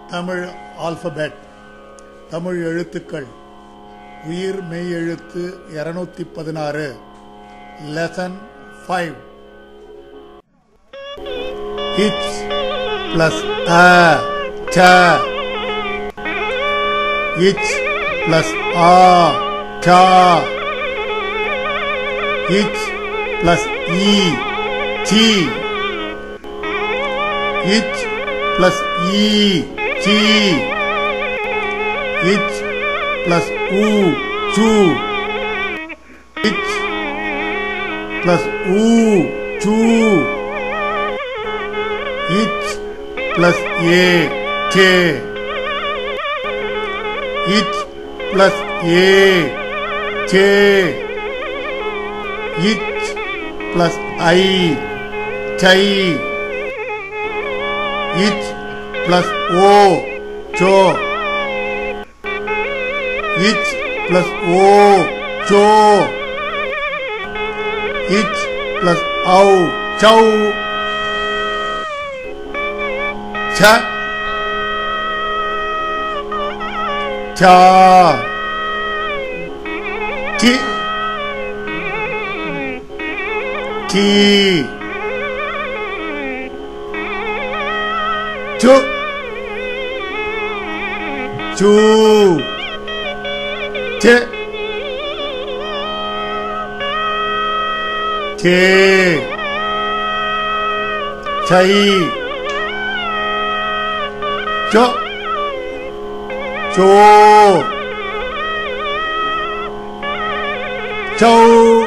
Tamil alphabet Tamil எழுத்துக்கள் உயிர் மெய் எழுத்து 216 Lesson-5 H plus a cha H plus a cha H plus e chi H plus e chi H plus u chu H plus u chu H plus a che H plus a che H plus I chai H plus o cho H plus o cho H plus au chau cha cha chi chi chu chu che che chai cho cho châu